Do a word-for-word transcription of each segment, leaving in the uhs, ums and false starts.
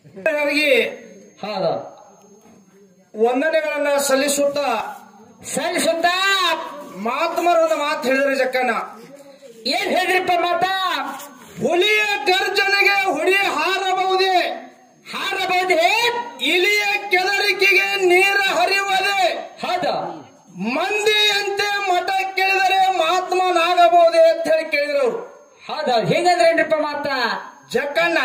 ಹೌದು ವಂದನೆಗಳನ್ನ ಸಲ್ಲಿಸುತ್ತಾ ಸಲ್ಲಿಸುತ್ತಾ ಮಾತುಮರ ಒಂದು ಮಾತು ಹೇಳಿದ್ರೆ ಜಕ್ಕಣ್ಣ. ಏನ್ ಹೇಳಿದ್ರಿಪ್ಪ ಮಾತ? ಹುಲಿಯ ಗರ್ಜನೆಗೆ ಹುಡಿ ಹಾರಬಹುದೇ, ಹಾರಬಹುದೇ, ಇಲಿಯ ಕೆದರಿಕೆಗೆ ನೀರ ಹರಿಯುವುದೇ, ಹೌದು ಮಂದಿಯಂತೆ ಮಠ ಕೇಳಿದರೆ ಮಹಾತ್ಮನಾಗಬಹುದೇ ಅಂತ ಹೇಳಿ ಕೇಳಿದ್ರು ಅವರು. ಹೌದೌದು ಹಿಂಗಂದ್ರೆ ಏನ್ರಿಪ್ಪ ಮಾತ? ಜಕ್ಕಣ್ಣ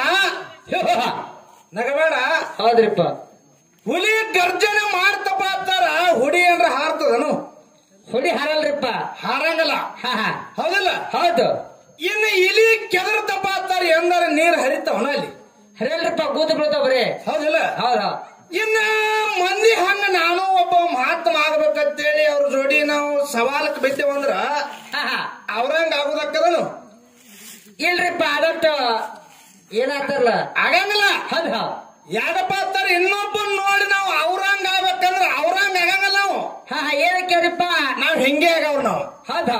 ನಗಬೇಡ. ಹೌದ್ರಿಪ್ಪ, ಹುಲಿ ಗರ್ಜನೆ ಮಾಡ್ತಪ್ಪ ಅಂತಾರ, ಹುಡಿ ಅಂದ್ರೆ ಹಾರ್ತದನು? ಹುಡಿ ಹಾರಲ್ರಿಪ್ಪ, ಹಾರಂಗಲ್ಲ. ಹಾ ಹಾ ಹೌದಲ್ಲ? ಹೌದು. ಇನ್ನು ಇಲಿ ಕೆದರ್ತಪ್ಪ ಅಂತಾರ, ಎಂದರೆ ನೀರು ಹರಿತಾವನ ಅಲ್ಲಿ? ಹರಿಯಲ್ರಿಪ್ಪ, ಕೂತು ಬೀಳ್ತಾವ್ರಿ. ಹೌದಿಲ್ಲ? ಹೌದಾ. ಇನ್ನ ಮಂದಿ ಹಂಗ ನಾನು ಒಬ್ಬ ಮಹಾತ್ಮ ಆಗ್ಬೇಕಂತೇಳಿ ಅವ್ರ ಜೋಡಿ ನಾವು ಸವಾಲಕ್ಕೆ ಬಿದ್ದೇವಂದ್ರ ಅವ್ರಂಗ ಆಗುದಕ್ಕದನು? ಇಲ್ರಿಪ್ಪ, ಅದಟ್ಟು ಏನಾಗ್ತಾರಲ್ಲ ಆಗಂಗಿಲ್ಲ. ಹೌದು ಯಾಕಪ್ಪ ಅಂತಾರ, ಇನ್ನೊಬ್ಬ ನೋಡಿ ನಾವು ಅವ್ರಂಗ ಆಗ್ಬೇಕಂದ್ರ ಅವ್ರಂಗ ಆಗಂಗಲ್ಲ ನಾವು. ಹಾ ಹಾ ಏನಕ್ಕೆ ಅವ್ರಿಪ್ಪ? ನಾವ್ ಹಿಂಗೆ ಆಗವ್ರ ನಾವು. ಹೌದು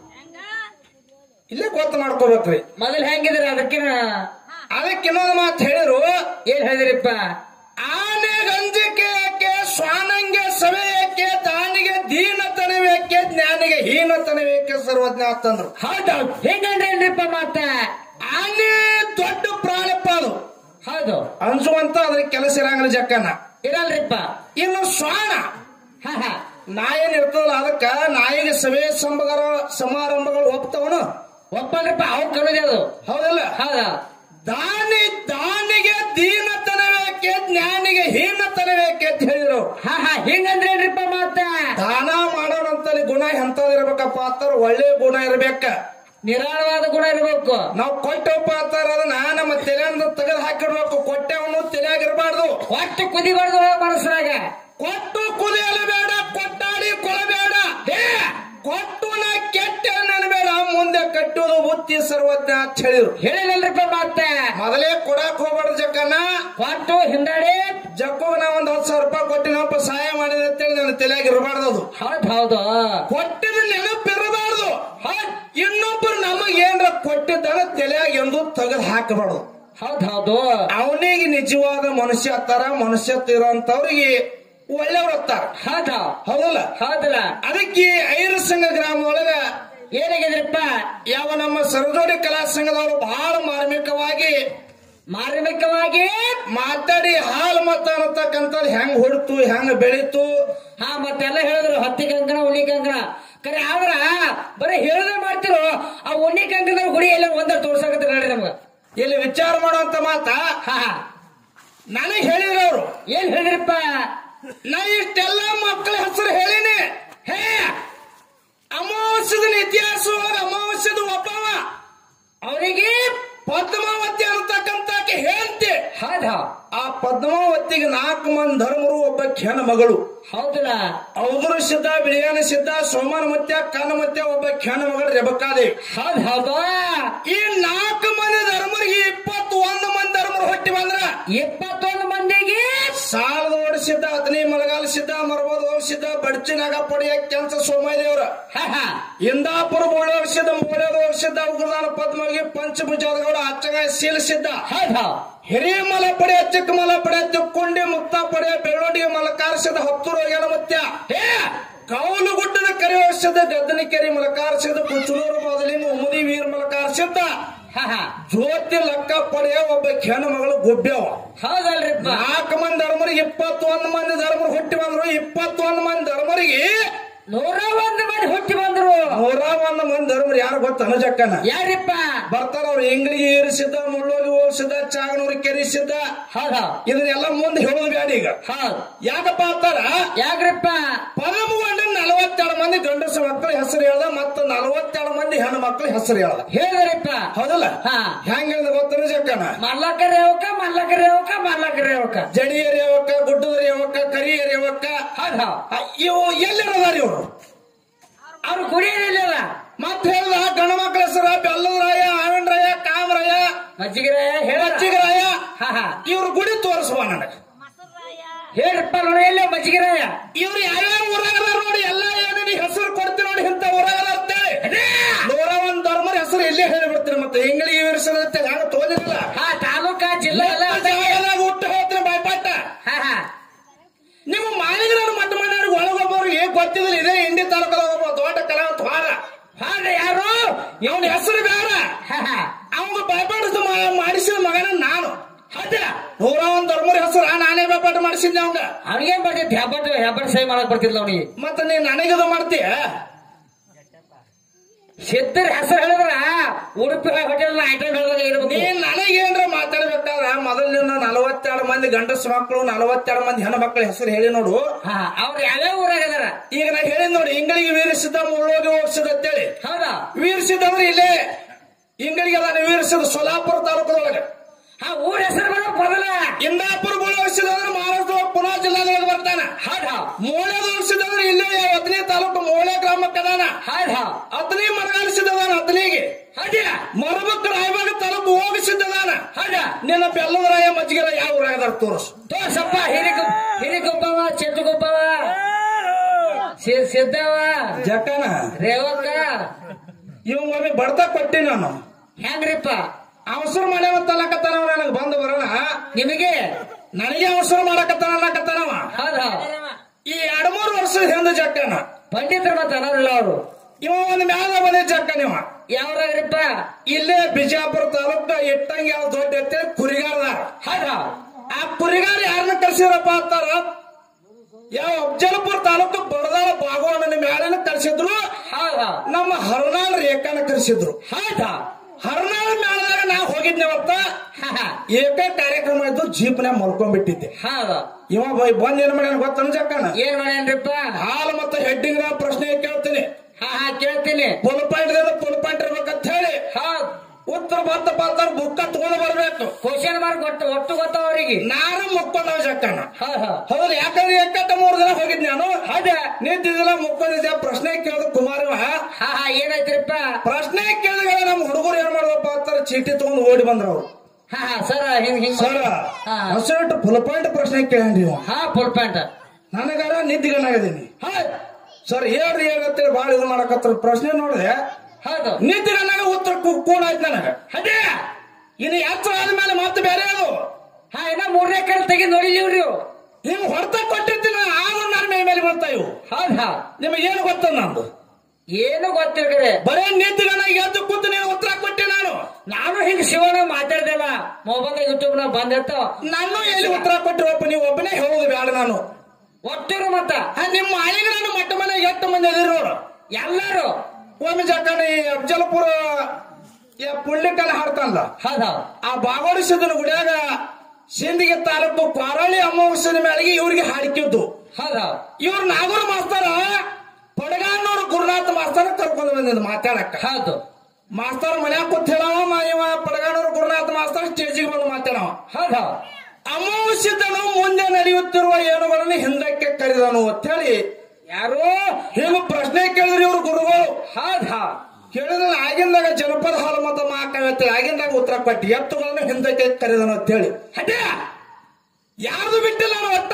ಇಲ್ಲೇ ಗೊತ್ತು ಮಾಡ್ಕೋಬೇಕ್ರಿ. ಮೊದಲು ಹೆಂಗಿದ್ರಿ ಅದಕ್ಕಿನ ಅದಕ್ಕೆ ಇನ್ನೊಂದು ಮಾತು ಹೇಳಿರು. ಏನ್ ಹೇಳಿದ್ರಿಪ್ಪ? ಆನೆ ಗಂಜಿಕೆ ಯಾಕೆ, ಸ್ವಾನಂಗೆ ಸಭೆ ಯಾಕೆ, ದಾನಿಗೆ ದೀನತನವೇಕೆ, ಜ್ಞಾನಿಗೆ ಹೀನತನವೇಕೆ ಸರ್ವಜ್ಞ ಅಂತಂದ್ರು. ಹೌದೌದು ಹೆಂಗಂದ್ರೆ ಏನ್ರಿಪ್ಪ ಮಾತ? ಆನೆ ದೊಡ್ಡ ಪ್ರಾಣಪ್ಪ, ಅದು ಹೌದು ಅನ್ಸುವಂತ ಅದ್ರ ಕೆಲಸ ಇರಂಗಿಲ್ಲ ಜಕ್ಕಣ್ಣ. ಇರಲ್ರಿಪ್ಪ. ಇನ್ನು ಶ್ವಾನ ಹಾ ಹಾ ನಾಯೇನ್ ಇರ್ತದಲ್ಲ, ಅದಕ್ಕ ನಾಯಿಗೆ ಸಭೆ ಸಂಬರ ಸಮಾರಂಭಗಳು ಒಪ್ತವನು ಒಪ್ಪಲ್ರಿಪ್ಪ, ಅವ್ ಕಲುದೆ ಅದು. ಹೌದಲ್ಲ? ಹೌದಾ. ದಾನಿ ದಾನಿಗೆ ದೀನತನವೇಕೆ, ಜ್ಞಾನಿಗೆ ಹೀನತನವೇಕೆ ಅಂತ ಹೇಳಿದ್ರು. ಹಾ ಹಾ ಹಿಂಗಂದ್ರೆ ಏನ್ರಿಪ್ಪ ಮಾತ? ದಾನ ಮಾಡೋಣಂತಲ್ಲಿ ಗುಣ ಎಂತದಿರ್ಬೇಕಪ್ಪ ಅಂತಾರ, ಒಳ್ಳೆ ಗುಣ ಇರ್ಬೇಕ, ನಿರಾಳವಾದ ಗುಣ ಇರ್ಬೇಕು. ನಾವು ಕೊಟ್ಟವಪ್ಪ ಅಂತಾರ ಅದನ್ನ ನಮ್ಮ ತಲೆಯಿಂದ ತೆಗೆದು ಹಾಕಿಡ್ಬೇಕು. ಕೊಟ್ಟೆವನು ತಲೆಯಾಗಿರ್ಬಾರ್ದು. ಒಟ್ಟು ಕುದಿಬಾರ್ದು ಮನಸ್ಸಿನಾಗ. ಕೊಟ್ಟು ಕುದಿಯಲು ಬೇಡ, ಕೊಟ್ಟಾಡಿ ಕೊಳಬೇಡ, ಕೊಟ್ಟು ನಾ ಕೆಟ್ಟ ನೆನಬೇಡ, ಮುಂದೆ ಕಟ್ಟುವುದು ಬುತ್ತಿ ಸರ್ವಜ್ಞ ಅಂತ ಹೇಳಿದ್ರು. ಹೇಳಿಲ್ಲಲ್ರಿಪ್ಪ ಮತ್ತೆ? ಮೊದಲೇ ಕೊಡಾಕ್ ಹೋಗ್ಬಾರ್ದು ಜಕ್ಕಣ್ಣ. ಕೊಟ್ಟು ಹಿಂದಾಡಿ ಜಕ್ಕೂ ನಾ ಒಂದ್ ಹತ್ತು ಸಾವಿರ ರೂಪಾಯಿ ಕೊಟ್ಟಿನಪ್ಪ ಸಹಾಯ ಮಾಡಿದೆ ಅಂತೇಳಿ ನನ್ನ ತಲೆಯಾಗಿರ್ಬಾರ್ದು. ಅದು ಹೌದು ಹೌದು, ಕೊಟ್ಟಿದ ನೆನಪಿರಬಾರ್ದು. ಇನ್ನೊಬ್ಬರು ನಮಗ್ ಏನ್ರ ಕೊಟ್ಟಿದ್ದಾಗ ತಲೆಯಾಗ ಎಂದು ತೆಗೆದು ಹಾಕಬಾರ್ದು. ಹೌದು ಹೌದು. ಅವನಿಗೆ ನಿಜವಾದ ಮನುಷ್ಯ ಹತ್ತಾರ, ಮನುಷ್ಯತ್ವ ಇರೋಂತವ್ರಿಗೆ ಒಳ್ಳೆಯವ್ರು ಹತ್ತಾರ. ಹೌದು ಹೌದಲ್ಲ? ಹೌದಲ್ಲ. ಅದಕ್ಕೆ ಐರು ಸಂಘ ಗ್ರಾಮ ಒಳಗ ಏನಾಗಿದ್ರಪ್ಪ? ಯಾವ ನಮ್ಮ ಸರಜೋಡಿ ಕಲಾ ಸಂಘದವರು ಬಹಳ ಮಾರ್ಮಿಕವಾಗಿ ಮಾರ್ಮಿಕವಾಗಿ ಮಾತಾಡಿ ಹಾಲು ಮತ ಅನ್ನತಕ್ಕಂಥದ್ದು ಹೆಂಗ್ ಹೊಡ್ತು, ಹೆಂಗ್ ಬೆಳೀತು, ಹಾ ಮತ್ತೆಲ್ಲ ಹೇಳಿದ್ರು. ಹತ್ತಿ ಕಂಕಣ, ಉಣ್ಣಿ ಕಂಕಣ ಕರೆ. ಆದ್ರ ಬರೀ ಹೇಳದೆ ಮಾಡ್ತಿರೋ. ಆ ಉಣ್ಣಿ ಕಂಕಣದ ಗುಡಿ ಎಲ್ಲ ಒಂದ ತೋರ್ಸಕತ್ತ ನೋಡಿ ನಮ್ಗ. ಇಲ್ಲಿ ವಿಚಾರ ಮಾಡುವಂತ ಮಾತ ಹಾ ನನಗೆ ಹೇಳಿದ್ರು ಅವರು. ಏನ್ ಹೇಳಿದ್ರಪ್ಪ? ನಾ ಇಷ್ಟೆಲ್ಲ ಮಕ್ಕಳ ಹೆಸರು ಹೇಳಿನಿ. ಹೇ ಅಮಾವಾಸ್ಯದ ಇತಿಹಾಸ ಅಮಾವಾಸ್ಯದ ಒಬ್ಬವ ಅವರಿಗೆ ಪದ್ಮಾವತಿ ಅನ್ನತಕ್ಕಂತ ಹೇಳ್ತೆ. ಹೌದ. ಆ ಪದ್ಮಾವತಿಗೆ ನಾಲ್ಕು ಮಂದಿ ಧರ್ಮರು, ಒಬ್ಬ ಹೆಣ್ಣು ಮಗಳು. ಹೌದಲ್ಲ? ಔದುರು ಸಿದ್ಧ, ಬಿಳಿಯಾನ ಸಿದ್ಧ, ಸೋಮನ ಮತ್ಯ, ಕಾನ ಮತ್ಯ, ಒಬ್ಬ ಹೆಣ್ಣು ಮಗಳು ರೆಬಕಾದೇವಿ. ಹೌದ್ ಹೌದು. ಈ ನಾಲ್ಕು ಮಂದಿ ಧರ್ಮರಿಗೆ ಇಪ್ಪತ್ತೊಂದು ಮಂದಿ ಧರ್ಮರು ಹೊಟ್ಟಿ ಬಂದ್ರ ಇಪ್ಪತ್ತೊಂದು ಮಂದಿಗೆ ಸಾಲದ ಓಡಿಸಿದ್ದ, ಹದಿನೈ ಮಲಗಾಲ ಸಿದ್ಧ, ಮರಬೋದು ಸಿದ್ಧ, ಬಡ್ಚಿನಾಗ ಪಡೆಯ ಕೆಂಚ ಸೋಮದೇವ್ರ, ಇಂದಾಪುರ ಬೋಳೇವ್ರ ಸಿದ್ಧ, ಬೋಳೇವ್ರ ಸಿದ್ಧ, ಉಗ್ರದಾನ ಪದ್ಮವಿಗೆ ಪಂಚಭುಜಾದಗೌಡ, ಅಚ್ಚಗಾಯ ಶೀಲ ಸಿದ್ಧ, ಹಿರಿಮಲ ಪಡೆಯ ಚಿಕ್ಕಮಲ ಪಡೆಯ ತಿಕ್ಕೊಂಡಿ, ಮುಕ್ತ ಪಡೆಯ ಬೆಳ್ಳೊಂಡಿಗೆ ಮಲಕಾರಿಸಿದ, ಹತ್ತೂರು ಎಳಮತ್ಯ, ಕೌಲುಗುಡ್ಡದ ಕರಿವರ್ಷದ, ಗದ್ದನಿಕೆರೆ ಮಲಕಾರಿಸಿದ, ಕುಚಲೂರು ಮೊದಲಿನ ಉಮದಿ ವೀರ ಮಲಕಾರಿಸಿದ್ದ, ಜ್ಯೋತಿ ಲಕ್ಕ ಪಡೆಯ ಒಬ್ಬ ಹೆಣ್ಣು ಮಗಳು ಗುಬ್ಬ್ಯವ. ಹೌದಲ್ರಿ? ನಾಲ್ಕು ಮಂದಿ ಧರ್ಮರಿಗೆ ಇಪ್ಪತ್ತೊಂದು ಮಂದಿ ಧರ್ಮರು ಹುಟ್ಟಿ ಬಂದ್ರು. ಇಪ್ಪತ್ತೊಂದು ಮಂದಿ ಧರ್ಮರಿಗೆ ನೂರ ಒಂದು ಮಂದಿ ಹುಟ್ಟಿ ಬಂದ್ರು. ನೂರ ಒಂದು ಮಂದಿ ಧರ್ಮರು ಯಾರು ಗೊತ್ತ ಅನುಜಕ್ಕನ? ಯಾರಿಪ್ಪ? ಬರ್ತಾರ ಅವ್ರು. ಇಂಗ್ಳಿಗೆ ಏರಿಸಿದ್ದ, ಮುಳ್ಳೋಗಿ ಹೋಲಿಸಿದ್ದ, ಚಾಗನೂರು ಕೆರಿಸಿದ್ದ. ಹೌದಾ? ಇದನ್ನೆಲ್ಲ ಮುಂದೆ ಹೇಳೋದು ಬ್ಯಾಡ ಈಗ. ಹೌದು. ಯಾಕಪ್ಪ ಅಂತಾರ? ಯಾಕ್ರಪ್ಪ? ಪರಮಗೊಂಡ ನಲವತ್ತೆರಡು ಮಂದಿ ಗಂಡಸ ಮಕ್ಕಳ ಹೆಸರು ಹೇಳ್ದ, ಮತ್ತು ನಲವತ್ತೆರಡು ಮಂದಿ ಹೆಣ್ಣು ಮಕ್ಕಳ ಹೆಸರು ಹೇಳ್ದ. ಹೇಳಿದ್ರಪ್ಪ? ಹೌದಲ್ಲ? ಹೆಂಗ ಹೇಳ್ದ ಗೊತ್ತ ಜಕ್ಕನ? ಮಲ್ಲಕ ರೇವಕ, ಮಲ್ಲಕ ರೇವಕ, ಮಲ್ಲಕ ರೇವಕ, ಜಡಿಯ ರೇವಕ, ಗುಡ್ಡದ ರೇವಕ, ಕರಿಯ ರೇವಕ. ಹೌದಾ? ಇವು ಎಲ್ಲಿರೋದಾರ ಇವರು? ಅವ್ರು ಗುಡಿಯಲ್ಲ. ಮತ್ತೆ ಹೇಳ್ದ ಗಂಡ ಮಕ್ಕಳ ಹೆಸರ ಬೆಲ್ಲದರಾಯ, ಆನಂದರಾಯ, ಕಾಮರಾಯ, ಮಜ್ಜಿಗರಾಯ, ಮಜ್ಜಿಗರಾಯ. ಇವ್ರ ಗುಡಿ ತೋರಿಸುವ ನನಗೆ ಹೇಳ್ರಪ್ಪ. ನೋಡಿ ಎಲ್ಲ ಮಜ್ಜಿಗರಾಯ. ಇವ್ರು ಯಾವ್ಯಾವ ಊರಾಗದ ನೋಡಿ, ಎಲ್ಲ ಏನೇನು ಹೆಸರು ಕೊಡ್ತೀವಿ ನೋಡಿ, ಇಂತ ಊರಾಗದ ಅಂತೇಳಿ ನೂರ ಒಂದ್ ಧರ್ಮರ ಹೆಸರು ಎಲ್ಲೇ ಹೇಳಿಬಿಡ್ತೀರಿ. ಮತ್ತೆ ಇಂಗ್ಲಿಗೆ ಹೆಸರು ಹ್ಯಾಂಗ ತೋದಿರಲಿಲ್ಲ. ತಾಲೂಕಾ ಜಿಲ್ಲಾ ಎಲ್ಲ ಹುಟ್ಟು ನೂರ ಒಂದ್ ಧರ್ಮರ ಹೆಸರು ನಾನೇ ವ್ಯಾಪಾರ ಮಾಡಿಸಿದ್ದೆ ಅವಂಗ. ಅವನಿಗೇನ್ ಬರ್ತಿತ್ತು ಹೆಬ್ಬಟ್ಟು ಹೆಬ್ಬಟ್ಟು ಸಹಿ ಮಾಡಕ್ ಬರ್ತಿದ್ಲ ಅವನಿಗೆ. ಮತ್ತೆ ನೀನ್ ನನಗದು ಮಾಡ್ತೀಯ? ಸಿದ್ದರ ಹೆಸರು ಹೇಳಿದ್ರ ಉಡುಪಿ ಹೋಟೆಲ್ ಐಟಮ್ ಹೇಳಿದ್ರೆ ಇರ್ಬೇಕು. ನೀನ್ ನನಗೇನ್ರ ಮಾತಾಡ್ಬೇಕಾದ್ರ ಮೊದಲಿನ ನಲವತ್ತೆರಡು ಮಂದಿ ಗಂಡಸು ಮಕ್ಕಳು ನಲವತ್ತೆರಡು ಮಂದಿ ಹೆಣ್ಣು ಮಕ್ಕಳ ಹೆಸರು ಹೇಳಿ ನೋಡು. ಅವ್ರು ಯಾವ್ಯಾವ ಊರಾಗದಾರ ಈಗ ನಾ ಹೇಳಿ ನೋಡಿ. ಇಂಗಳಿಗೆ ವೀರಸಿದ್ದ ಮುಳ್ಳೋಗಿ ಹೋಗ್ಸಿದ ಅಂತೇಳಿ. ಹೌದಾ? ವೀರಸಿದ್ದ ಅಂದ್ರೆ ಇಲ್ಲೇ ಇಂಗಳಿಗೆ ಅದ ವೀರಸಿದ ಸೋಲಾಪುರ ತಾಲೂಕದೊಳಗೆ. ಆ ಊರ ಹೆಸರು ಬರೋ ಬದಲ ಇಂದಾಪುರ ಬೋಳಿಸಿದ ಅಂದ್ರೆ ಮಹಾರಾಷ್ಟ್ರ ಪುನಃ ಜಿಲ್ಲಾದೊಳಗೆ ಬರ್ತಾನ. ಹೌದಾ? ಮೋಳೆ ದೋಳಿಸಿದ್ರೆ ಇಲ್ಲೇ ಹತ್ತನೇ ತಾಲೂಕು ಮೋಳೆ ಗ್ರಾಮಕ್ಕೆ ಅದಾನ. ಹೌದಾ? ಹತ್ತನೇ ಮರಗಾಲಿಸಿದದಾನ. ಹತ್ತನೇಗೆ ಮರಬಕ್ಕ ರಾಯಬಾಗ ತಾಲೂಕು ಹೋಗಿಸಿದ್ದದಾನ. ಹೌದಾ? ನಿನ್ನ ಬೆಲ್ಲದ ರಾಯ ಮಜ್ಜಿಗೆ ಯಾವ ಊರಾಗದಾರ ತೋರಿಸು. ತೋರ್ಸಪ್ಪ. ಹಿರಿಗ ಹಿರಿಗೊಬ್ಬವ ಚೆಟ್ಟುಗೊಬ್ಬವ ಸಿದ್ದವ ಜಕ್ಕನ ರೇವಕ್ಕ ಇವ್ ಒಮ್ಮೆ ಬಡ್ತಾ ಕೊಟ್ಟಿ ನಾನು. ಹೆಂಗ್ರಿಪ್ಪ? ಅವಸರ ಮಾಡ್ಯಾವ ತಲಕತ್ತಾನವ. ನನಗೆ ಬಂದು ಬರೋಣ ನಿಮಗೆ ನನಗೆ ಅವಸರ ಮಾಡಕತ್ತಾನ ಅನ್ನಕತ್ತಾನವ. ಹೌದಾ? ಈ ಎರಡ್ ಮೂರು ವರ್ಷದ ಹಿಂದೆ ಜಕ್ಕನ ಪಂಡಿತರ ಮತ್ತ ಅನ್ನೋದಿಲ್ಲ ಅವರು. ಇವ ಒಂದ್ ಮ್ಯಾಲ ಬಂದ ಜಕ್ಕನಿವ. ಯಾವ್ರಾಗ್ರಿಪ್ಪ? ಇಲ್ಲೇ ಬಿಜಾಪುರ ತಾಲೂಕ ಇಟ್ಟಂಗ ಯಾವ ದೊಡ್ಡ ಎತ್ತೆ ಕುರಿಗಾರದಾರ. ಹೌದಾ? ಆ ಕುರಿಗಾರ ಯಾರನ್ನ ಕಳ್ಸಿರಪ್ಪ ಅಂತಾರ? ಯಾವ ಅಫಜಲಪುರ ತಾಲೂಕು ಬಡದಾಳ ಬಾಗವಣ್ಣನ ಮ್ಯಾಲನ ಕಳ್ಸಿದ್ರು. ಹೌದಾ? ನಮ್ಮ ಹರನಾಳ್ ರೇಖಾನ ಕಳ್ಸಿದ್ರು. ಹೌದಾ? ಹರನಾಳ್ ಮ್ಯಾಲದಾಗ ನಾ ಹೋಗಿದ್ನೇವತ್ತ. ಏಕ ಕಾರ್ಯಕ್ರಮ ಇದ್ದು ಜೀಪ್ನ್ಯಾಗ ಮಲ್ಕೊಂಡ್ಬಿಟ್ಟಿದ್ದೆ. ಹೌದಾ? ಇವ ಬಂದ್ ಏನ್ ಮಾಡ್ಯಾನ ಗೊತ್ತನ ಜಕ್ಕನ? ಏನ್ ಮಾಡ್ಯಾನ್ರಿಪ್ಪ? ಹಾಲು ಮತ್ತೆ ಹೆಡ್ಡಿಂಗ್ ಪ್ರಶ್ನೆ ಕೇಳ್ತೀನಿ. ಹಾ ಹಾ ಕೇಳ್ತೀನಿ. ಫುಲ್ ಪಾಯಿಂಟ್ ಫುಲ್ ಪಾಯಿಂಟ್ ಇರ್ಬೇಕಂತ ಹೇಳಿ ಹೌದ್ ಉತ್ತರ ಬತ್ತ ಬರ್ತಾರ ಬುಕ್ಕ ತಗೊಂಡು ಬರ್ಬೇಕು. ಕ್ವಶನ್ ಮಾರ್ಕ್ ಒಟ್ಟು ಒಟ್ಟು ಗೊತ್ತ ಅವರಿಗೆ. ನಾನು ಮುಕ್ಕೊಂಡವ ಜಕ್ಕನ. ಹೌದು. ಯಾಕಂದ್ರೆ ಎಕ್ಕತ್ತ ಮೂರ್ ದಿನ ಹೋಗಿದ್ ನಾನು. ಅದೇ ನಿಂತಿದ್ದಿಲ್ಲ ಮುಕ್ಕೊಂಡಿದ್ದೆ. ಪ್ರಶ್ನೆ ಕೇಳಿದ ಕುಮಾರವ. ಹಾ ಹಾ ಏನಾಯ್ತಿರಪ್ಪ? ಪ್ರಶ್ನೆ ಕೇಳಿದ ನಮ್ಮ ಹುಡುಗರು ಏನ್ ಮಾಡ್ದಪ್ಪ ಅಂತಾರ ಚೀಟಿ ತಗೊಂಡು ಓಡಿ ಬಂದ್ರ ಅವ್ರು. ಹಾ ಹಾ ಸರ್ ಹಿಂಗ್ ಹಿಂಗ್ ಸರ್ ಹಸಿಟ್ಟು ಫುಲ್ ಪಾಯಿಂಟ್ ಪ್ರಶ್ನೆ ಕೇಳಿ. ಹಾ ಫುಲ್ ಪಾಯಿಂಟ್. ನನಗಾರ ನಿದ್ದಿಗನಾಗದೀನಿ. ಸರ್ ಹೇಳ್ರಿ ಹೇಳತ್ತೇಳಿ ಬಾಳ ಇದು ಮಾಡಕತ್ರ. ಪ್ರಶ್ನೆ ನೋಡಿದೆ. ಹೌದು. ನಿದ್ದಿಗನಾಗ ಉತ್ತರ ಕೂಡ ಆಯ್ತು ನನಗ. ಅದೇ ಇನ್ನು ಎತ್ತರ ಆದ್ಮೇಲೆ ಮತ್ತೆ ಬೇರೆ ಅದು. ಹಾ ಇನ್ನ ಮೂರನೇ ಕಡೆ ತೆಗಿ ನೋಡಿಲಿ ಇವ್ರಿ. ನಿಮ್ ಹೊರತ ಕೊಟ್ಟಿರ್ತೀನಿ ಆದ್ರೂ ನನ್ನ ಮೈ ಮೇಲೆ ಬರ್ತಾ ಇವು. ಹೌದಾ? ನಿಮಗೆ ಏನು ಗೊತ್ತ? ನಂದು ಏನು ಗೊತ್ತಿರ್ಕರೆ ಬರೇ ನಿದ್ದಿಗನಾಗ ಎದ್ದು ಕೂತು ನೀನು ಉತ್ತರ ಕೊಟ್ಟೆ. ನಾನು ನಾನು ಹಿಂಗ್ ಶಿವನ ಮಾತಾಡ್ದಲ್ಲ ಮೊಬೈಲ್ ಯೂಟ್ಯೂಬ್ ನಾಗ ಬಂದಿರ್ತಾವ. ನಾನು ಎಲ್ಲಿ ಉತ್ತರ ಕೊಟ್ಟಿರಪ್ಪ? ನೀವು ಒಬ್ಬನೇ ಹೇಳೋದು ಬೇಡ. ನಾನು ಒಟ್ಟಿರು ಮತ್ತ ನಿಮ್ಮ ಆಳಿಗಳನ್ನು ಮಟ್ಟ ಮನೆ ಎಷ್ಟು ಮಂದಿ ಅದಿರು ನೋಡು. ಎಲ್ಲಾರು ಒಮ್ಮೆ ಜಕ್ಕನ ಈ ಅಫಜಲಪುರ ಪುಳ್ಳಿಕಲ್ ಹಾಡ್ತಾನಲ್ಲ. ಹೌದಾ? ಆ ಬಾಗೋಡಿಸಿದ ಗುಡಿಯಾಗ ಸಿಂದಗಿ ತಾಲೂಕು ಕ್ವಾರಳ್ಳಿ ಅಮಾವಾಸ್ಯದ ಮೇಳೆಗೆ ಇವ್ರಿಗೆ ಹಾಡಿಕಿದ್ದು. ಹೌದಾ? ಇವ್ರು ನಾಗೂರ್ ಮಾಸ್ತರ ಪಡಗಾನೂರು ಗುರುನಾಥ ಮಾಸ್ತರ ಕರ್ಕೊಂಡು ಬಂದಿದ್ದು ಮಾತಾಡಕ್ಕ. ಹೌದು. ಮಾಸ್ತರ್ ಮನ್ಯಾಗ ಕೂತ್ ಹೇಳವ. ಇವ ಪಡಗಾನೂರು ಗುರುನಾಥ ಮಾಸ್ತರ್ ಸ್ಟೇಜಿಗೆ ಬಂದು ಮಾತಾಡವ. ಹೌದಾ? ಅಮಾವಾಸ್ಯದನು ಮುಂದೆ ನಡೆಯುತ್ತಿರುವ ಏನುಗಳನ್ನು ಹಿಂದಕ್ಕೆ ಕರೆದನು ಅಂತ ಹೇಳಿ ಯಾರು ಹೀಗೂ ಪ್ರಶ್ನೆ ಕೇಳಿದ್ರು ಇವ್ರು ಗುರುಗಳು. ಹೌದಾ? ಕೇಳಿದ್ರೆ ಆಗಿಂದಾಗ ಜನಪದ ಹಾಲು ಮತ ಮಾತಾಡ್ತೇಳಿ ಆಗಿಂದಾಗ ಉತ್ತರ ಕೊಟ್ಟಿ ಎತ್ತುಗಳನ್ನು ಹಿಂದಕ್ಕೆ ಕರೆದನು ಅಂತ ಹೇಳಿ. ಅದೇ ಯಾರ್ದು ಬಿಟ್ಟಿಲ್ಲ ನಾನು ಒಟ್ಟ.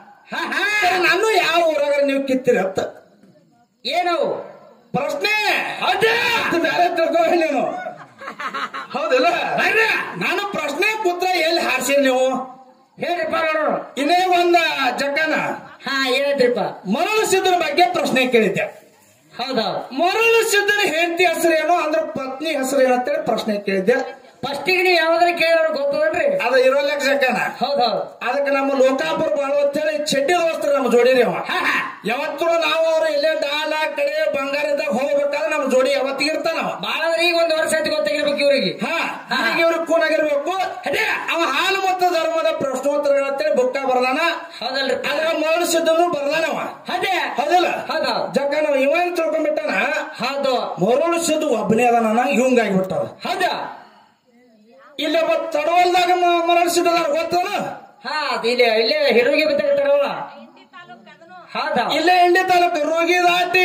ನಾನು ಯಾವ ಊರಾಗ ನೀವು ಕಿತ್ತೀರಿ ಅಂತ ಏನು ಪ್ರಶ್ನೆ. ಅದೇ ಬೇರೆ ತಿಳ್ಕೊ ನೀನು. ಹೌದಿಲ್ಲ? ನಾನು ಪ್ರಶ್ನೆ ಕೂತ್ರ ಎಲ್ಲಿ ಹಾರಿಸಿ ನೀವು ಹೇಳ್ರಿಪ್ಪ ನೋಡು. ಇನ್ನೇ ಒಂದ ಜಕ್ಕನ. ಹಾ ಏನಾಯ್ತ್ರಿಪ್ಪ? ಮರಳು ಸಿದ್ದನ ಬಗ್ಗೆ ಪ್ರಶ್ನೆ ಕೇಳಿದ್ದೆ. ಹೌದಾ? ಮರಳು ಸಿದ್ದನ ಹೆಂಡತಿ ಹೆಸರೇನು ಅಂದ್ರೆ ಪತ್ನಿ ಹೆಸರೇನು ಅಂತೇಳಿ ಪ್ರಶ್ನೆ ಕೇಳಿದ್ದೆ. ಫಸ್ಟಿಗೆ ನೀವು ಯಾವ್ದಾರ ಕೇಳಿದ್ರು ಗೊತ್ತದನ್ರಿ? ಅದ ಇರೋಲ್ಲ ಜಕ್ಕನ. ಹೌದೌದು. ಅದಕ್ಕೆ ನಮ್ಮ ಲೋಕಾಪುರ ಬಾಳು ಅಂತ ಹೇಳಿ ಚಡ್ಡಿ ದೋಸ್ತರು ನಮ್ಮ ಜೋಡಿರಿ. ಅವ ಯಾವತ್ತೂ ನಾವು ಅವ್ರು ಇಲ್ಲೇ ಡಾಲ ಕಡೆ ಬಂಗಾರದಾಗ ಹೋಗ್ಬೇಕಾದ್ರೆ ನಮ್ಮ ಜೋಡಿ ಯಾವತ್ತಿಗೆ ಇರ್ತಾನ. ಬಾಳ ಈಗ ಒಂದ್ ವರ್ಷ ಆಯ್ತು ಗೊತ್ತಾಗಿರ್ಬೇಕು ಇವ್ರಿಗೆ. ಹಾ ಇವ್ರಿಗೆ ಕೂನಾಗಿರ್ಬೇಕು. ಅದೇ ಅವ ಹಾಲು ಮತ್ತು ಧರ್ಮದ ಪ್ರಶ್ನೋತ್ತರಗಳು ಅಂತೇಳಿ ಬುಕ್ಕ ಬರ್ದಾನ. ಹೌದಲ್ರಿ? ಅದ್ರ ಮರಳು ಸಿದ್ದನು ಬರ್ದಾನವ. ಅದೇ ಹೌದಲ್ಲ? ಹೌದಾ? ಜಕ್ಕನ ಇವನ್ ತಿಳ್ಕೊಂಡ್ಬಿಟ್ಟಾನ. ಹೌದು. ಮರಳು ಸಿದ್ದು ಒಬ್ಬನೇ ಅದಾನ. ಇವಂಗಾಗಿಬಿಟ್ಟದ. ಹೌದಾ? ಇಲ್ಲಿ ಒಬ್ಬ ತಡವಲ್ದಾಗ ಮರಳು ಸಿದ್ದದಾರ ಗೊತ್ತನ? ಹಾ ಇಲ್ಲೇ ಇಲ್ಲೇ ಹಿರುಗಿ ಬಿದ್ದಾರಲ್ಲ. ಹೌದಾ? ಇಲ್ಲೇ ಇಂಡಿ ತಾಲೂಕು ರೋಗಿ ದಾಟಿ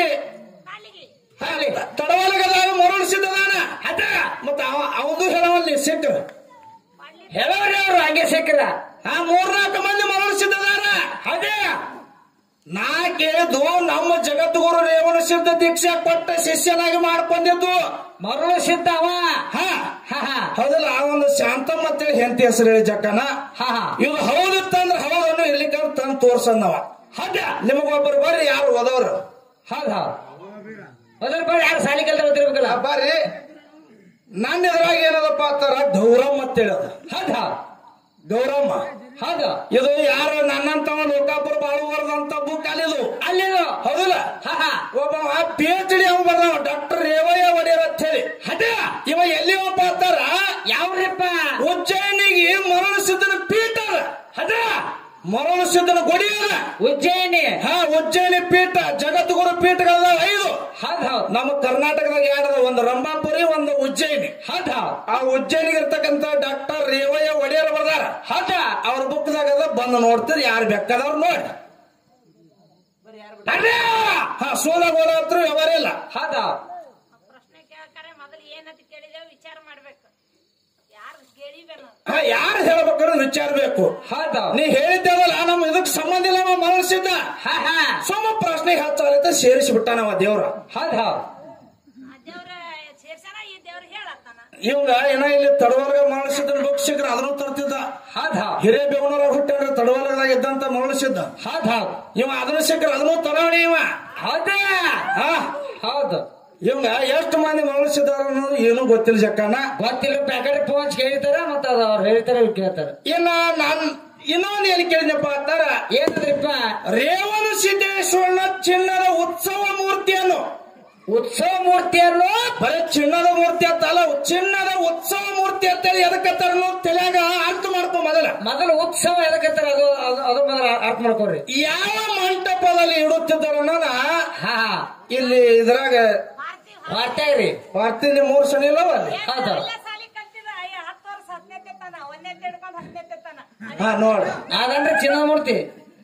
ತಡವಲ್ಗದಾಗ ಮರಳು ಸಿದ್ದದಾನ. ಅದ ಮತ್ತ ಅವ ಅವನು ಹೇಳವಲ್ಲಿ ಸಿಕ್ಕ ಹೇಳವ್ರಿ ಅವ್ರು ಹಂಗೆ ಸಿಕ್ಕರ. ಆ ಮೂರ್ನಾಲ್ಕು ಮಂದಿ ಮರಳು ಸಿದ್ದದಾರ. ಅದೇ ನಾ ಕೇಳಿದ್ದು ನಮ್ಮ ಜಗದ್ಗುರು ರೇವಣ ಸಿದ್ಧ ದೀಕ್ಷೆ ಕೊಟ್ಟ ಶಿಷ್ಯನಾಗಿ ಮಾಡ್ಕೊಂಡಿದ್ದು ಮರಳು ಸಿದ್ಧ ಅವ. ಹಾ ಹೌದಲ್ಲ? ಆ ಒಂದು ಶಾಂತಮ್ಮ ಅಂತೇಳಿ ಹೆಂಡತಿ ಹೆಸರು ಹೇಳಿ ಜಕ್ಕನ. ಇವ್ ಹೌದಿತ್ತಂದ್ರ ಹೌದನ್ನು ಇರ್ಲಿಕ್ಕೆ ತಂದು ತೋರ್ಸಂದವ. ಹೌದ? ನಿಮಗೊಬ್ಬರು ಬರ್ರಿ ಯಾರು ಓದವ್ರು. ಹೌದಾ? ಅದ್ರ ಬರ್ರಿ ಯಾರು ಸಾಲಿ ಕಲ್ತ ಓದಿರ್ಬೇಕಲ್ಲ. ಬರ್ರಿ. ನನ್ನ ಎದುರಾಗಿ ಏನದಪ್ಪ ಅಂತಾರ ಡೌರಮ್ ಅಂತ ಹೇಳದ. ಹೌದಾ? ಗೌರಮ್ಮ. ಹೌದು. ಇದು ಯಾರ ನನ್ನಂತವ ಲೋಕಾಪುರ ಬಾಳುವರ್ದಂತ ಬುಕ್ ಅಲ್ಲಿದು ಅಲ್ಲಿದು ಹೌದಲ್ಲ. ಒಬ್ಬ ಪಿ ಎಚ್ ಡಿ ಅವ್ ಬರ್ದಾವ ಡಾಕ್ಟರ್ ರೇವಯ್ಯ ಒಡೆಯರ್ ಅಂತ ಹೇಳಿ. ಅದ ಇವ ಎಲ್ಲಿ ಒಬ್ಬ ಅಂತಾರ ಯಾವ್ರಿಪ್ಪ ಉಜ್ಜಯಿನಿಗೆ ಮರಣ ಸಿದ್ಧನ ಪೀಠ ಅದ. ಅದ ಮರಣ ಸಿದ್ಧನ ಗುಡಿ ಅದ ಉಜ್ಜಯಿನಿ. ಹಾ ಉಜ್ಜಯಿನಿ ಪೀಠ ಜಗದ್ಗುರು ಪೀಠಗಳ ಐದು. ಹೌದು. ನಮ್ಮ ಕರ್ನಾಟಕದಾಗ ಯಾರದ ಒಂದು ರಂಭಾಪುರಿ ಒಂದು ಉಜ್ಜಯಿನಿ. ಹೌದು. ಆ ಉಜ್ಜಯಿನಿಗೆ ಇರ್ತಕ್ಕಂತ ಡಾಕ್ಟರ್ ರೇವಯ್ಯ ಒಡೆಯರ್ ಬರ್ದಾರ. ಹೌದ. ಅವ್ರ ಬುಕ್ದಾಗ ಬಂದು ನೋಡ್ತೀರಿ ಯಾರು ಬೇಕಾದವ್ರು ನೋಡಿ. ಹಾ ಸೋಲಾಗ ಹೋದ್ರ ವ್ಯವಹಾರ ಹೌದ. ಪ್ರಶ್ನೆ ಕೇಳ್ತಾರೆ ಮೊದಲು ಏನಂತ ಕೇಳಿದೇವು ವಿಚಾರ ಮಾಡ್ಬೇಕು. ಯಾರು ಕೇಳಿಬೇನು ಹಾ ಯಾರು ಹೇಳ್ಬೇಕಾದ್ರೆ ವಿಚಾರಬೇಕು. ಹೌದು. ನೀ ಹೇಳಿದ್ದೇವಲ್ಲ ನಮ್ಮ ಇದಕ್ ಸಂಬಂಧ ಇಲ್ಲ ನಾವು ಮನಸ್ಸಿದ್ದ ಸುಮ್ಮ ಪ್ರಶ್ನೆ ಹೆಚ್ಚಾಗತ್ತೆ ಸೇರಿಸಿಬಿಟ್ಟ ನಾವ ದೇವ್ರ. ಹೌದು. ದೇವ್ರ ಸೇರ್ಸನ ಈ ದೇವ್ರ ಹೇಳತ್ತಾನ. ಇವಂಗ ಏನ ಇಲ್ಲಿ ತಡವರ್ಗ ಮನಸ್ಸಿದ್ದ ಬುಕ್ ಸಿಕ್ಕ್ರ ಅದನ್ನು ತರ್ತಿದ್ದ. ಹೌದು. ಹಿರೇಬೇವನವ್ರ ಹುಟ್ಟಾಡ್ರೆ ತಡವರ್ಗದಾಗ ಇದ್ದಂತ ಮನಸ್ಸಿದ್ದ. ಹೌದು. ಇವ ಅದನ್ನು ಸಿಕ್ಕ್ರ ಅದನ್ನು ತರವಣಿ ಇವ. ಹೌದ. ಹಾ ಹೌದು. ಇವಂಗ ಎಷ್ಟು ಮಂದಿ ಮನಸ್ಸಿದಾರ ಅನ್ನೋದು ಏನೂ ಗೊತ್ತಿಲ್ಲ ಜಕ್ಕಣ್ಣ. ಗೊತ್ತಿಲ್ಲ. ಪ್ಯಾಕೆಟ್ ಫೋನ್ ಕೇಳ್ತಾರ ಮತ್ತ ಅದ ಅವ್ರು ಹೇಳ್ತಾರ ಇವ್ರು ಕೇಳ್ತಾರ. ಇನ್ನ ನಾನ್ ಇನ್ನೊಂದು ಏನ್ ಕೇಳಿದಪ್ಪ ಅಂತಾರ ಏನಂದ್ರಿಪ್ಪ ರೇವಣ ಸಿದ್ದೇಶ್ವರನ ಚಿನ್ನದ ಉತ್ಸವ ಮೂರ್ತಿಯನ್ನು. ಉತ್ಸವ ಮೂರ್ತಿಯನ್ನು ಬರೀ ಚಿನ್ನದ ಮೂರ್ತಿ ಅಂತಲ್ಲ ಚಿನ್ನದ ಉತ್ಸವ ಮೂರ್ತಿ ಅಂತೇಳಿ ಎದಕ್ಕತ್ತಾರ ತಲೆಯಾಗ ಅರ್ಥ ಮಾಡ್ಕೊ ಮೊದಲ ಮೊದಲು ಉತ್ಸವ ಎದಕ್ಕತ್ತಾರ ಅದು ಅದ್ರ ಮೊದಲ ಅರ್ಥ ಮಾಡ್ಕೊಡ್ರಿ. ಯಾವ ಮಂಟಪದಲ್ಲಿ ಇಡುತ್ತಿದ್ದಾರ ಅನ್ನೋದ ಹಾ ಇಲ್ಲಿ ಇದ್ರಾಗ ಮಾಡ್ತಾಯಿರಿ. ವಾರ್ತಿಲಿ ಮೂರ್ ಸಲ ಇಲ್ಲವ ಅಲ್ಲಿ. ಹೌದು. ಸಾಲಿ ಕಲ್ತಿದ ಹತ್ತು ವರ್ಷ ಹತ್ತನೇ ತೆತ್ತಾನ ಒಂದೇ ತೆಡ್ಕೊಂಡು ಹತ್ತನೇ ತೆತ್ತಾನ. ಹಾ ನೋಡ್ರಿ ಅದಂದ್ರೆ ಚಿನ್ನದ ಮೂರ್ತಿ.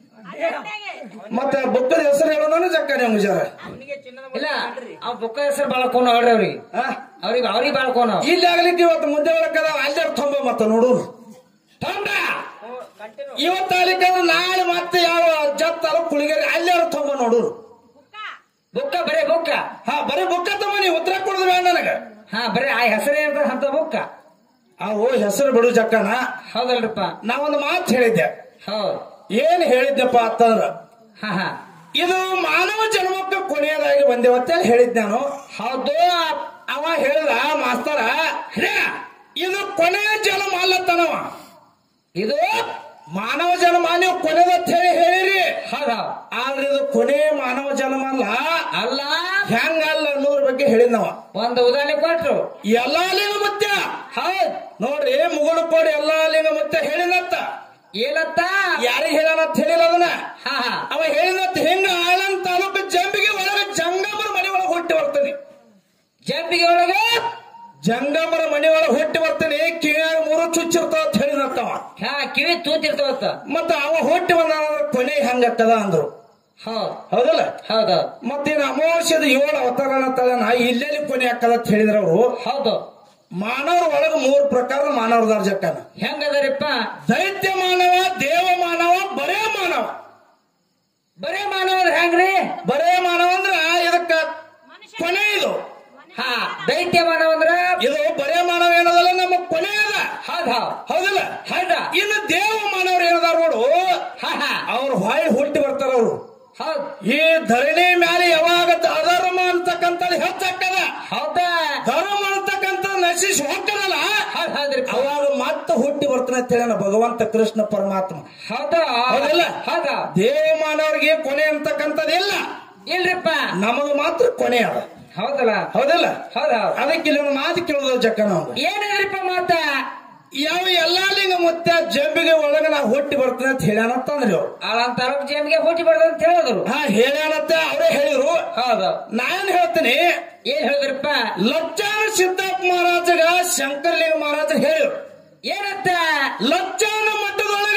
ಮತ್ತೆ ಬುಕ್ಕದ ಹೆಸರು ಹೇಳೋಣ ಜಕ್ಕ ನಿಮ್ ವಿಚಾರ ಇಲ್ಲ ಅವ್ ಬುಕ್ಕ ಹೆಸರು ಬಾಳ್ಕೊಂಡ್ ನೋಡ್ರಿ ಅವ್ರಿಗೆ ಅವ್ರಿಗೆ ಅವ್ರಿಗೆ ಬಾಳ್ಕೊಂಡ್ ಇಲ್ಲಿ ಆಗ್ಲಿಕ್ಕೆ ಇವತ್ತು ಮುಂದೆ ಒಳಕದ ಅಲ್ಲಿ ತೊಂಬ ಮತ್ತ ನೋಡೋರು ತೊಂಬ ಇವತ್ತು ಆಗ್ಲಿಕ್ಕಂದ್ರೆ ನಾಳೆ ಮತ್ತೆ ಯಾವ ಜತ್ತಾರ ಕುಳಿಗೇರಿ ಅಲ್ಲಿ ಅವ್ರು ತೊಂಬ ನೋಡೋರು. ಬುಕ್ಕ ಬರೀ ಬುಕ್ಕ. ಹಾ ಬರೀ ಬುಕ್ಕ ತಮ್ಮ ನೀವು ಉತ್ತರ ಕೊಡೋದು ಬೇಡ ನನಗ. ಹಾ ಬರೀ ಆ ಹೆಸರೇ ಇರ್ತದ ಅಂತ ಬುಕ್ಕ. ಅವು ಹೆಸರು ಬಿಡು ಜಕ್ಕನ. ಹೌದಲ್ರಿಪ್ಪ. ನಾವೊಂದು ಮಾತು ಹೇಳಿದ್ದೆ. ಹೌದು. ಏನ್ ಹೇಳಿದ್ದೆಪ್ಪ ಅಂತಂದ್ರ ಹಾ ಹಾ ಇದು ಮಾನವ ಜನ್ಮಕ್ಕೆ ಕೊನೆಯದಾಗಿ ಬಂದೇವತ್ತ ಹೇಳಿದ್ ನಾನು. ಹೌದು. ಅವ ಹೇಳಿದ ಮಾಸ್ತರ ಇದು ಕೊನೆಯ ಜನ್ಮ ಅಲ್ಲತ್ತನವ. ಇದು ಮಾನವ ಜನ್ಮ ನೀವು ಕೊನೆದತ್ತ ಹೇಳಿ ಹೇಳಿರಿ. ಹೌದ. ಆದ್ರೆ ಇದು ಕೊನೆಯ ಮಾನವ ಜನ್ಮ ಅಲ್ಲ ಅಲ್ಲ ಹೆಂಗಲ್ಲ ಅನ್ನೋದ್ರ ಬಗ್ಗೆ ಹೇಳಿದ್ನವ. ಒಂದು ಉದಾಹರಣೆ ಕೊಟ್ರು. ಎಲ್ಲಾ ಲಿಂಗ ಮುತ್ಯ. ಹೌದ್ ನೋಡ್ರಿ ಮುಗುಳು ಕೋಡಿ ಎಲ್ಲಾ ಲಿಂಗ ಮುತ್ಯ ಹೇಳಿನತ್ತ. ಏನತ್ತ ಯಾರಿಗೆ ಹೇಳನತ್ ಹೇಳಿಲ್ಲ ಅದನ್ನ. ಹಾ ಹಾ ಅವ ಹೇಳಿನತ್ ಹಿಂಗ ಆಳಂದ ತಾಲೂಕು ಜಂಬಿಗೆ ಒಳಗೆ ಜಂಗಮರ ಮನೆ ಒಳಗೆ ಹುಟ್ಟಿ ಬರ್ತಾನೆ. ಜಂಬಿಗೆ ಒಳಗೆ ಜಂಗಮರ ಮನೆ ಒಳಗೆ ಹುಟ್ಟಿ ಬರ್ತಾನೆ. ಕಿವಿಯಾಗ ಮೂರು ಚುಚ್ಚಿರ್ತಾವ ಅಂತ ಹೇಳಿನತ್ತವ. ಹಾ ಕಿವಿ ತೂತಿರ್ತಾವತ್ತ. ಮತ್ತ ಅವ ಹುಟ್ಟಿ ಬಂದ ಕೊನೆ ಹಂಗತ್ತದ ಅಂದ್ರು. ಹೌದ್ ಹೌದಲ್ಲ. ಹೌದ. ಮತ್ತೇನು ಅಮಾವಾಸ್ಯದ ಏಳು ಅವತಾರ ತಳನ ಇಲ್ಲೆಲ್ಲಿ ಕೊನೆ ಹಾಕದ ಅಂತ ಹೇಳಿದ್ರ ಅವರು. ಹೌದು. ಮಾನವರ ಒಳಗೆ ಮೂರು ಪ್ರಕಾರ ಮಾನವರದಾರ ಜಕ್ಕನ. ಹೆಂಗದರಿಪ್ಪ? ದೈತ್ಯ ಮಾನವ, ದೇವ ಮಾನವ, ಬರೇ ಮಾನವ. ಬರೇ ಮಾನವ ಅಂದ್ರೆ ಹೆಂಗ್ರಿ? ಬರೇ ಮಾನವ ಅಂದ್ರ ಇದಕ್ಕ ಕೊನೆ ಇದು. ಹಾ ದೈತ್ಯ ಮಾನವ ಅಂದ್ರ ಇದು ಬರೇ ಮಾನವ ಏನದಲ್ಲ ನಮ್ಮ ಕೊನೆ ಅದ. ಹೌದ ಹೌದಲ್ಲ. ಹೌದ. ಇನ್ನು ದೇವ ಮಾನವರು ಏನದಾರ ನೋಡು ಹಾ ಹಾ ಅವ್ರು ಹೊಯ್ ಹುಟ್ಟಿ ಬರ್ತಾರ ಅವರು. ಹೌದ್. ಈ ಧರಣಿ ಮ್ಯಾಲೆ ಯಾವಾಗ ಅಧರ್ಮ ಅಂತಕ್ಕಂಥ ಹೆಚ್ಚಾಗ್ತದ. ಹೌದಾ. ಧರ್ಮ ಅಂತಕ್ಕಂಥ ನಶಿಸಿ ಹೋಗ್ತದಲ್ಲ ಹೌದ್ ಹೌದ್ರಿ. ಅವಾಗ ಮತ್ತೆ ಹುಟ್ಟಿ ಬರ್ತಾನೆ ಅಂತ ಹೇಳ ಭಗವಂತ ಕೃಷ್ಣ ಪರಮಾತ್ಮ. ಹೌದಾ. ಹೌದಲ್ಲ. ಹೌದ. ದೇವ ಮಾನವರಿಗೆ ಕೊನೆ ಅಂತಕ್ಕಂಥದ್ದಿಲ್ಲ. ಇಲ್ರಿಪ್ಪ ನಮಗ ಮಾತ್ರ ಕೊನೆ ಅದ. ಹೌದಲ್ಲ. ಹೌದಲ್ಲ. ಹೌದ. ಅದಕ್ಕೆ ಇಲ್ಲಿ ಒಂದು ಮಾತು ಕೇಳೋದು ಜಕ್ಕ ನಾವು. ಏನಿದ್ರಿಪ್ಪ ಮಾತ? ಯಾವ ಎಲ್ಲಾ ಲಿಂಗ ಮತ್ತೆ ಜಂಬಿಗೆ ಒಳಗ ನಾ ಹುಟ್ಟಿ ಬರ್ತೇನೆ ಅಂತ ಹೇಳ್ಯಾನತ್ತಂದ್ರಿ ಅವ್ರು. ತಾಲೂಕ್ ಜಂಬಿಗೆ ಹುಟ್ಟಿ ಬರ್ದ ಅಂತ ಹೇಳಿದ್ರು. ಹಾ ಹೇಳ್ಯಾನತ್ತ ಅವರೇ ಹೇಳಿದ್ರು. ಹೌದು. ನಾನ್ ಹೇಳ್ತೀನಿ ಏನ್ ಹೇಳಿದ್ರಪ್ಪ? ಲಚ್ಚಾನ ಸಿದ್ದಪ್ಪ ಮಹಾರಾಜಗ ಶಂಕರಲಿಂಗ ಮಹಾರಾಜ ಹೇಳಿದ್ರು. ಏನಂತ? ಲಚ್ಚಾನ ಮಠದೊಳಗ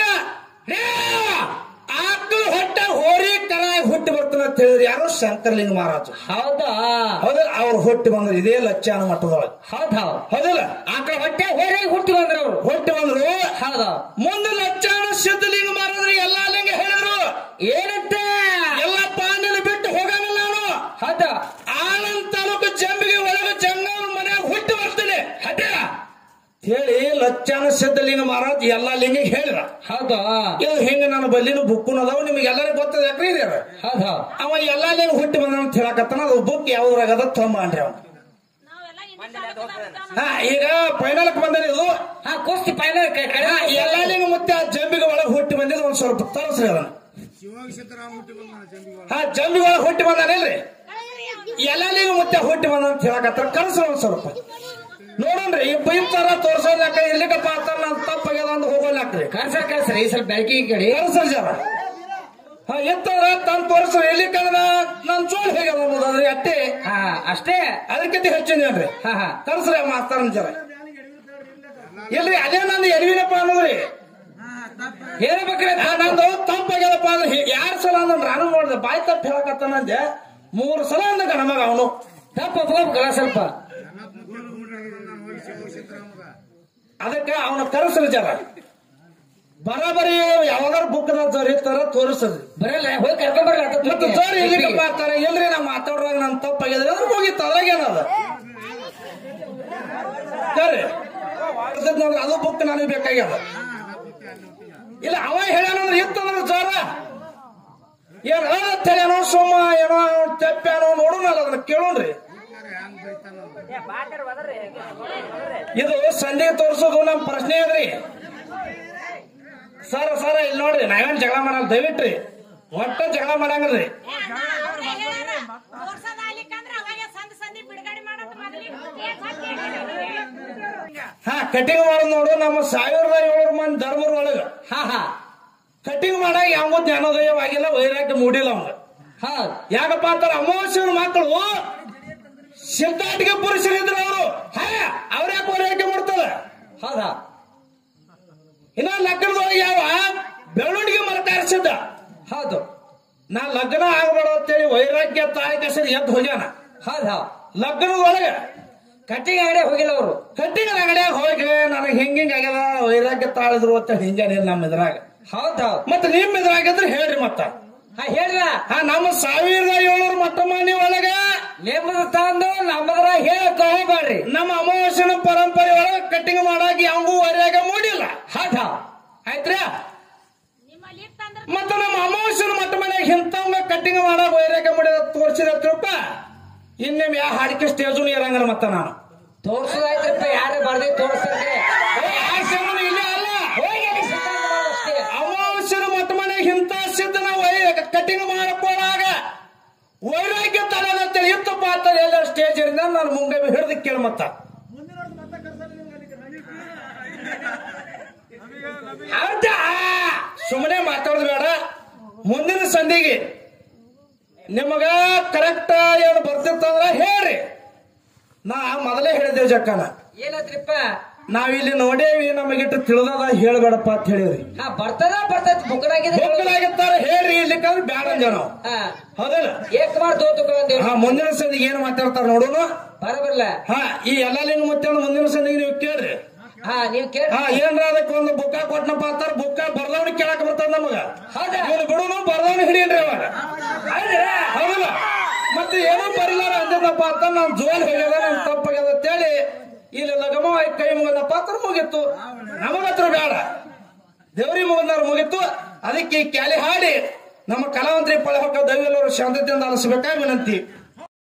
ಆಕಳು ಹೊಟ್ಟೆ ಹೋರಿ ಕರಾಗಿ ಹುಟ್ಟಿ ಬರ್ತಾನೆ ಅಂತ ಹೇಳಿದ್ರು. ಯಾರು? ಶಂಕರಲಿಂಗ ಮಹಾರಾಜ. ಹೌದಾ. ಹೌದಲ್ಲ. ಅವ್ರು ಹುಟ್ಟಿ ಬಂದ್ರು ಇದೇ ಲಚ್ಚಾನ ಮಠದೊಳಗ. ಹೌದ್ ಹೌದ್. ಹೌದಲ್ಲ. ಆಕಳ ಹೊಟ್ಟೆ ಹೋರಿ ಹುಟ್ಟಿ ಬಂದ್ರು ಅವ್ರು. ಹುಟ್ಟಿ ಬಂದ್ರು. ಹೌದಾ. ಮುಂದೆ ಲಚ್ಚಾನ ಸಿದ್ದಲಿಂಗ ಮಹಾರಾಜರಿಗೆ ಎಲ್ಲಾ ಲಿಂಗ ಹೇಳಿದ್ರು. ಏನಂತ? ಎಲ್ಲ ಪಾಂಡಿನ ಬಿಟ್ಟು ಹೋಗಂಗಿಲ್ಲ ನಾನು. ಹೌದ. ಆನಂದ್ ತಾಲೂಕು ಜಂಬಿಗೆ ಒಳಗೆ ಜಂಗಮ ಮನೆಯಾಗ ಹುಟ್ಟಿ ಬರ್ತೇನೆ ಹಠ ಹೇಳಿ ಲಚ್ಚಾನ ಸಿದ್ದಲಿಂಗ ಮಹಾರಾಜ್ ಎಲ್ಲಾ ಲಿಂಗಿಗೆ ಹೇಳಿದ. ಹೌದಾ. ಇದು ಹಿಂಗ ನಾನು ಬಲ್ಲಿನ ಬುಕ್ಕುನ ಅದಾವ ನಿಮ್ಗೆ ಎಲ್ಲರಿಗೂ ಗೊತ್ತದ ಯಾಕ್ರಿ ಹಿರಿಯರ. ಹೌದಾ. ಅವ ಎಲ್ಲಾ ಲಿಂಗ ಹುಟ್ಟಿ ಬಂದ ಅಂತ ಹೇಳಕತ್ತಾನ. ಅದು ಬುಕ್ ಯಾವ್ದ್ರಾಗದ ತೊಂಬ ಅನ್ರಿ ಅವ. ನಾವೆಲ್ಲ ಹಾ ಈಗ ಫೈನಲ್ಕ್ ಬಂದಿದೆ ಇದು. ಹಾ ಕುಸ್ತಿ ಫೈನಲ್ ಎಲ್ಲಾಲಿಂಗ ಮತ್ತೆ ಆ ಜಂಬಿಗೆ ಒಳಗೆ ಹುಟ್ಟಿ ಬಂದಿದ್ದು ಒಂದ್ ಸ್ವಲ್ಪ ತರಸ್ರಿ ಅದನ್ನ. ಹಾ ಜಂಬಿಗೆ ಒಳಗೆ ಹುಟ್ಟಿ ಬಂದಾನಿಲ್ರಿ ಎಲ್ಲಾಲಿಂಗ ಮತ್ತೆ ಹುಟ್ಟಿ ಬಂದ ಅಂತ ಹೇಳಕತ್ತಾರ. ಕಳ್ಸ್ರಿ ಒಂದ್ ಸ್ವಲ್ಪ ನೋಡೋಣ್ರಿ. ಈ ಬೈತಾರ ತೋರ್ಸೋದ್ಯಾಕ ಇರ್ಲಿಕ್ಕಪ್ಪ ಅಂತ ನಾನ್ ತಪ್ಪಾಗ್ಯದ ಅಂತ ಹೋಗೋಲ್ಯಾಕ್ರಿ. ಕಳ್ಸ ಕಳ್ಸ್ರಿ ಈ ಸ್ವಲ್ಪ ಬೆಳಕಿಗೆ ಕಡಿ ಕಳ್ಸ್ರಿ ಜರ. ಹಾ ಎತ್ತಂದ್ರ ತಂದ್ ತೋರಿಸ್ರಿ ಎಲ್ಲಿಕಂದ್ರ ನನ್ ಜೋಲ್ ಹೇಗದ ಅನ್ನೋದ್ರಿ ಅಟ್ಟೆ. ಹಾ ಅಷ್ಟೇ ಅದಕ್ಕಿಂತ ಹೆಚ್ಚಿನ್ರಿ. ಹಾ ಹಾ ಕಳ್ಸ್ರಿ ಮಾಸ್ತಾರನ್ ಜರ. ಇಲ್ರಿ ಅದೇ ನಂದು ಎಡವಿನಪ್ಪ ಅನ್ನೋದ್ರಿ ಹೇಳ್ಬೇಕ್ರಿ. ನಂದು ತಪ್ಪಾಗ್ಯದಪ್ಪ ಅಂದ್ರೆ ಯಾರ್ ಸಲ ಅಂದ್ ನಾನು ನೋಡಿದೆ ಬಾಯಿ ತಪ್ಪ ಹೇಳಕತ್ತಾನಂದೆ. ಮೂರು ಸಲ ಅಂದ ಗಣಮಗ ಅವನು ತಪ್ಪ ಒಪ್ಕೋಬೇಕಲ್ಲ ಸ್ವಲ್ಪ. ಅದಕ್ಕೆ ಅವನ ಕರೆಸ್ರಿ ಜರ. ಬರಾಬರಿ ಯಾವಾಗಾರ ಬುಕ್ದ ಜೋರ್ ಇರ್ತಾರ ತೋರಿಸ್ರಿ. ಬರಲ್ಲ ಹೋಗಿ ಕರ್ಕೊಂಡ್ ಬರ್ಲ ಮತ್ತೆ ಜೋರ್ ಎಲ್ಲಿಗೆ ಬರ್ತಾರೆ ಎಲ್ರಿ ನಾ ಮಾತಾಡುವಾಗ ನನ್ ತಪ್ಪಾಗಿದೆ ಅಂದ್ರೆ ಹೋಗಿತ್ತು ಅದ್ರಾಗೇನದ ಸರಿ. ಅದು ಬುಕ್ ನನಗೆ ಬೇಕಾಗ್ಯದ. ಇಲ್ಲ ಅವ ಹೇಳ್ಯಾನಂದ್ರೆ ಇತ್ತಂದ್ರ ಜೋರ ಏನ್ ಏನೋ ಸೋಮ ಏನೋ ತೆಪ್ಪೇನೋ ನೋಡೋಣಲ್ಲ ಅದನ್ನ ಕೇಳೋಣ್ರಿ. ಇದು ಸಂಜೆ ತೋರ್ಸೋದು ನಮ್ ಪ್ರಶ್ನೆ ಅದ್ರಿ. ಸರ ಸರ ಇಲ್ಲಿ ನೋಡ್ರಿ ನಾವೇನ್ ಜಗಳ ಮಾಡಲ್ಲ ದಯವಿಟ್ರಿ. ಒಟ್ಟ ಜಗಳ ಮಾಡಂಗ್ರಿ. ಹಾ ಕಟಿಂಗ್ ಮಾಡೋದು ನೋಡು ನಮ್ಮ ಸಾವಿರದ ಏಳು ಮಂದಿ ಧರ್ಮರ ಒಳಗ ಹಾ ಹಾ ಕಟಿಂಗ್ ಮಾಡಾಗ ಯಾವ ಜ್ಞಾನೋದಯವಾಗಿಲ್ಲ ವೈರಾಗ್ಯ ಮೂಡಿಲ್ಲ ಅವಂಗ. ಹಾ ಯಾಕಪ್ಪ ಅಂತಾರ ಅಮಾವಾಸ್ಯನ ಮಕ್ಕಳು ಸಿದ್ಧಾಟಿಗೆ ಪುರುಷರಿದ್ರು ಅವರು. ಹಾ ಅವ್ರ್ಯಾಕೆ ವೈರಾಗ್ಯ ಮಾಡ್ತದ. ಹೌದಾ ಇನ್ನ ಲಗ್ನದೊಳಗೆ ಯಾವ ಬೆಳವಣಿಗೆ ಮರಕಾರಿಸಿದ್ದ. ಹೌದು ನಾ ಲಗ್ನ ಆಗ್ಬೇಡ ಅಂತೇಳಿ ವೈರಾಗ್ಯ ತಾಯಿ ಕಸರಿ ಎದ್ದು ಹೋಗ್ಯಾನ. ಹೌದಾ ಲಗ್ನದೊಳಗೆ ಕಟ್ಟಿಗೆ ಅಂಗಡಿ ಹೋಗಿಲ್ಲ ಅವರು. ಕಟ್ಟಿಗೆ ಅಂಗಡಿಯಾಗ ಹೋಗಿ ನನಗೆ ಹಿಂಗ ಹಿಂಗ ಆಗ್ಯದ ವೈರಾಗ್ಯ ತಾಳಿದ್ರು ಅಂತ ಹಿಂಜಾನಿಲ್ಲ ನಮ್ಮ ಇದ್ರಾಗ. ಹೌದೌದು ಮತ್ತ ನಿಮ್ ಇದ್ರಾಗಿದ್ರೆ ಹೇಳ್ರಿ ಮತ್ತ. ಹಾ ಹೇಳ್ರ. ಹಾ ನಮ್ಮ ಸಾವಿರದ ಏಳ್ನೂರ ಮಟ್ಟ ಮನಿ ಒಳಗ ನಿಮ್ಮದ ತಂದು ನಮ್ಮದ್ರ ಹೇಳಕ್ ಹೋಗ್ಬೇಡ್ರಿ. ನಮ್ಮ ಅಮಾವಾಸ್ಯನ ಪರಂಪರೆ ಒಳಗ ಕಟ್ಟಿಂಗ್ ಮಾಡಾಕ ಯಾವಂಗೂ ವೈರಾಗ್ಯ ಮೂಡಿಲ್ಲ. ಹೌದಾ ಆಯ್ತ್ರಿ. ಮತ್ತ ನಮ್ಮ ಅಮಾವಾಸ್ಯನ ಮಟ್ಟ ಮನೆಯಾಗ ಇಂಥವಂಗ ಕಟ್ಟಿಂಗ್ ಮಾಡಾಕ ವೈರಾಗ್ಯ ಮೂಡಿದ ತೋರ್ಸಿದ ತಿರುಪ ಇನ್ನೇಮ್ ಯಾವ ಹಾಡಿಕೆ ಸ್ಟೇಜು ಇರಂಗಲ್ಲ. ಮತ್ತ ನಾನು ತೋರ್ಸೋದಾಯ್ತ್ರಪ್ಪ ಯಾರು ಬರ್ದಿ ತೋರಿಸ್ತಾರೆ. ಇಲ್ಲೇ ಅಲ್ಲ ಅಮಾವಾಸ್ಯನ ಮಟ್ಟ ಮನೆಯಾಗ ಇಂಥ ಸಿದ್ಧ ನಾವು ಕಟ್ಟಿಂಗ್ ಮಾಡಕ್ಕೋಳಾಗ ವೈರಾಗ್ಯ ತಲೆದಂತೇಳಿ ಇತ್ತಪ್ಪ ಅಂತ ಎಲ್ಲ ಸ್ಟೇಜ್ ಇಂದ ನಾನು ಮುಂದೆ ಹಿಡಿದು ಕೇಳ. ಮತ್ತ ಸುಮ್ಮನೆ ಮಾತಾಡೋದು ಬೇಡ. ಮುಂದಿನ ಸಂಧಿಗೆ ನಿಮಗ ಕರೆಕ್ಟ್ ಏನು ಬರ್ತಿತ್ತಂದ್ರ ಹೇಳ್ರಿ. ನಾ ಮೊದಲೇ ಹೇಳಿದ್ದೇವೆ ಜಕ್ಕನ ಏನತ್ರಿಪ್ಪ ನಾವಿಲ್ಲಿ ನೋಡೇವಿ ನಮಗಿಟ್ಟು ತಿಳಿದದ ಹೇಳ್ಬೇಡಪ್ಪ ಅಂತ ಹೇಳಿದ್ರಿ. ಹಾ ಬರ್ತದ ಬರ್ತದ ಬುಕ್ಕನಾಗಿರ್ತಾರ ಹೇಳ್ರಿ ಇರ್ಲಿಕ್ಕಂದ್ರೆ ಬ್ಯಾಡ ಜನ ಹೌದಲ್ಲ. ಏಕ್ ಮಾಡ್ ತೋತು ಹಾ ಮುಂದಿನ ಸಂದಿಗೆ ಏನು ಮಾತಾಡ್ತಾರ ನೋಡೋಣ ಬರಬರ್ಲ. ಹಾ ಈ ಎಲ್ಲ ಲಿಂಗ ಮತ್ತೆ ಮುಂದಿನ ಸಂದಿಗೆ ನೀವು ಕೇಳ್ರಿ. ಹಾ ನೀವ್ ಕೇಳಿ. ಹಾ ಏನ್ರ ಅದಕ್ಕೆ ಒಂದು ಬುಕ್ಕ ಕೊಟ್ಟನಪ್ಪ ಅಂತಾರ ಬುಕ್ಕ ಬರ್ದವ್ನ ಕೇಳಕ್ ಬರ್ತದ ನಮಗ. ಇವನು ಬಿಡುನು ಬರ್ದವ್ನ ಹಿಡಿಯನ್ರಿ ಅವಾಗ ಹೌದಲ್ಲ. ಮತ್ತೆ ಏನೋ ಬರಿಲಾರ ಅಂದಪ್ಪ ಅಂತ ನಾನ್ ಜೋಲ್ ಹೇಳ್ಯದ ನನ್ ತಪ್ಪಾಗ್ಯದ ಅಂತೇಳಿ ಇಲ್ಲಿ ಲಗಮ ಕೈ ಮುಗದಪ್ಪ ಅಂತ ಮುಗಿತ್ತು. ನಮಗತ್ರ ಬೇಡ ದೇವ್ರಿ ಮುಗಿದಾರ ಮುಗಿತ್ತು. ಅದಕ್ಕೆ ಕ್ಯಾಲಿ ಹಾಡಿ ನಮ್ಮ ಕಲಾವಂತರಿ ಪಳೆ ಹೊಕ್ಕ ದೈವಲ್ಲವರು ಶಾಂತತೆಯಿಂದ ಅನಿಸ್ಬೇಕಾಗಿ ವಿನಂತಿ.